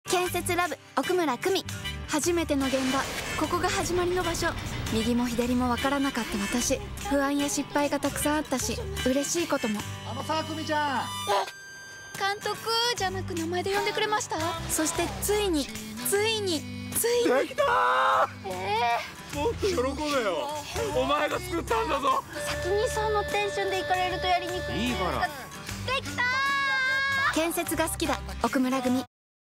建設ラブ奥村久美。初めての現場、ここが始まりの場所。右も左も分からなかった私。不安や失敗がたくさんあったし、嬉しいことも。 さあ久美ちゃん、 監督じゃなく名前で呼んでくれました。そしてついにできたー。もっと喜べよ。お前が作ったんだぞ。 先にそのテンションで行かれるとやりにくい。 いいから。 できたー。建設が好きだ奥村組。